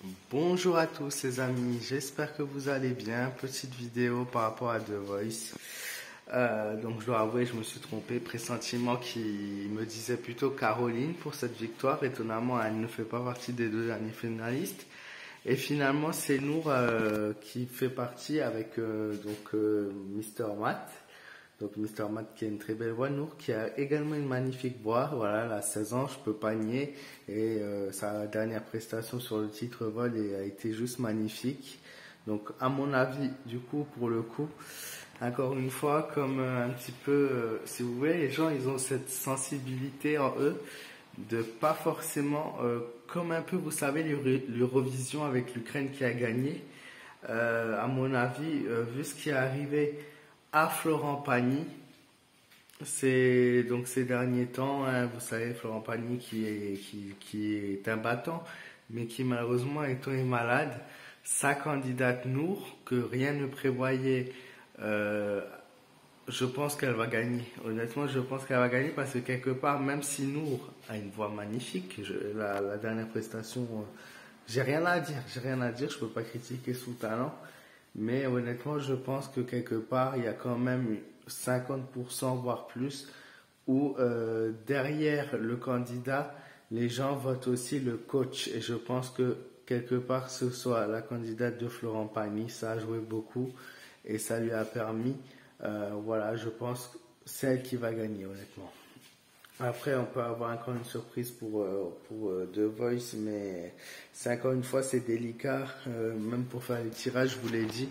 Bonjour à tous les amis, j'espère que vous allez bien. Petite vidéo par rapport à The Voice. Donc je dois avouer, je me suis trompé. Pressentiment qui me disait plutôt Caroline pour cette victoire. Étonnamment, elle ne fait pas partie des deux derniers finalistes. Et finalement, c'est Nour qui fait partie avec Mister Matt. Donc Mister Matt qui a une très belle voix, Nour qui a également une magnifique voix. Voilà, elle a 16 ans, je peux pas nier. Et sa dernière prestation sur le titre vol a été juste magnifique. Donc à mon avis, du coup, pour le coup, encore une fois, comme un petit peu, si vous voulez, les gens, ils ont cette sensibilité en eux de pas forcément, comme un peu, vous savez, l'Eurovision avec l'Ukraine qui a gagné. À mon avis, vu ce qui est arrivé à Florent Pagny, c'est donc ces derniers temps, hein, vous savez, Florent Pagny qui est un battant, mais qui malheureusement étant est malade, sa candidate Nour, que rien ne prévoyait, euh, je pense qu'elle va gagner. Honnêtement, je pense qu'elle va gagner parce que quelque part, même si Nour a une voix magnifique, la dernière prestation, j'ai rien à dire, je peux pas critiquer son talent, mais honnêtement, je pense que quelque part, il y a quand même 50% voire plus où derrière le candidat, les gens votent aussi le coach. Et je pense que quelque part, ce soit la candidate de Florent Pagny, ça a joué beaucoup et ça lui a permis, voilà, je pense que c'est elle qui va gagner, honnêtement. Après, on peut avoir encore une surprise pour The Voice, mais c'est encore une fois, c'est délicat, même pour faire les tirages, je vous l'ai dit,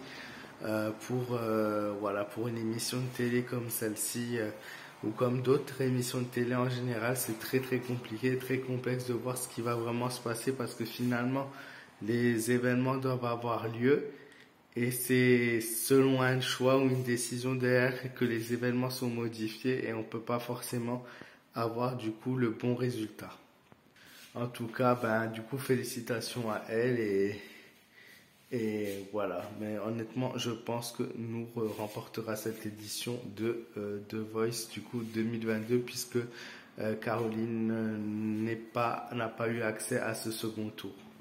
voilà, pour une émission de télé comme celle-ci, ou comme d'autres émissions de télé en général, c'est très très compliqué, très complexe de voir ce qui va vraiment se passer parce que finalement, les événements doivent avoir lieu. Et c'est selon un choix ou une décision derrière que les événements sont modifiés et on peut pas forcément avoir du coup le bon résultat. En tout cas, ben du coup félicitations à elle et voilà. Mais honnêtement, je pense que nous remportera cette édition de The Voice du coup 2022 puisque Caroline n'a pas eu accès à ce second tour.